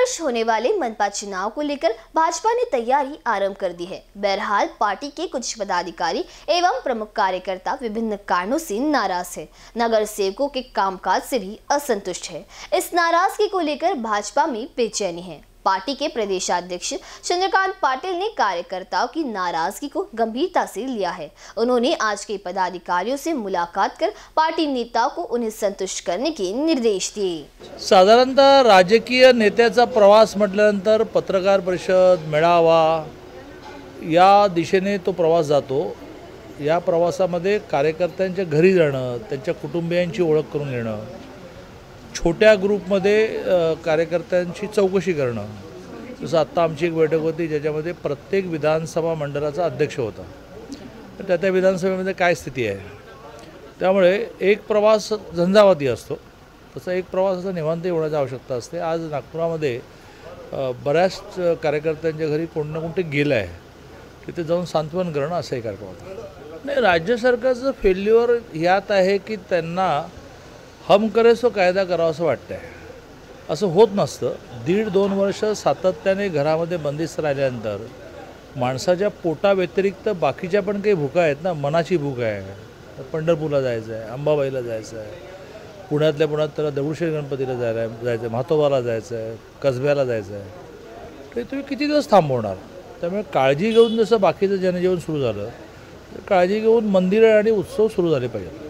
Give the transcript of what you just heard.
वर्ष होने वाले मनपा चुनाव को लेकर भाजपा ने तैयारी आरंभ कर दी है। बहरहाल पार्टी के कुछ पदाधिकारी एवं प्रमुख कार्यकर्ता विभिन्न कारणों से नाराज है, नगर सेवकों के कामकाज से भी असंतुष्ट है। इस नाराजगी को लेकर भाजपा में बेचैनी है। पार्टी के प्रदेशाध्यक्ष चंद्रकांत पाटिल ने कार्यकर्ताओं की नाराजगी को गंभीरता से लिया है। उन्होंने आज के पदाधिकारियों से मुलाकात कर पार्टी नेताओं को उन्हें संतुष्ट करने के निर्देश दिए। साधारणतः राजकीय नेत्याचा प्रवास म्हटल्यानंतर पत्रकार परिषद, मेळावा या दिशेने तो प्रवास जातो। या प्रवासामध्ये कार्यकर्त्यांच्या घरी जाणं, त्यांच्या कुटुंबियांची ओळख करून घेणं, छोट्या ग्रुपमध्ये कार्यकर्त्यांची चौकशी करणं। जसं आत्ता आमची एक बैठक होती ज्याच्यामध्ये प्रत्येक विधानसभा मंडळाचा अध्यक्ष होता, तर त्या विधानसभेमध्ये काय स्थिती आहे। त्यामुळे एक प्रवास झंझावाती असतो, तसा एक प्रवास असा निवांत होण्याची आवश्यकता असते। आज नागपुरामध्ये बऱ्याच कार्यकर्त्यांच्या घरी कोण ना कोणते गेलं आहे, तिथे जाऊन सांत्वन करणं असं एक कार्यक्रम होता। नाही, राज्य सरकारचं फेल्युअर यात आहे की त्यांना हम करे सो कायदा करावा असं वाटतं आहे। असं होत नसतं। 1.5-2 वर्ष सातत्याने घरामध्ये बंदिस्त राहिल्यानंतर माणसाच्या पोटाव्यतिरिक्त बाकीच्या पण काही भूका आहेत ना। मनाची भूक आहे, पंढरपूरला जायचं आहे, अंबाबाईला जायचं आहे, पुण्यातल्या पुण्यात त्याला दगडूशेठ गणपतीला जायचं आहे, म्हातोबाला जायचं आहे, कसब्याला जायचं आहे। ते तुम्ही किती दिवस थांबवणार? त्यामुळे काळजी घेऊन जसं बाकीचं जनजीवन सुरू झालं, काळजी घेऊन मंदिरं आणि उत्सव सुरू झाले पाहिजेत।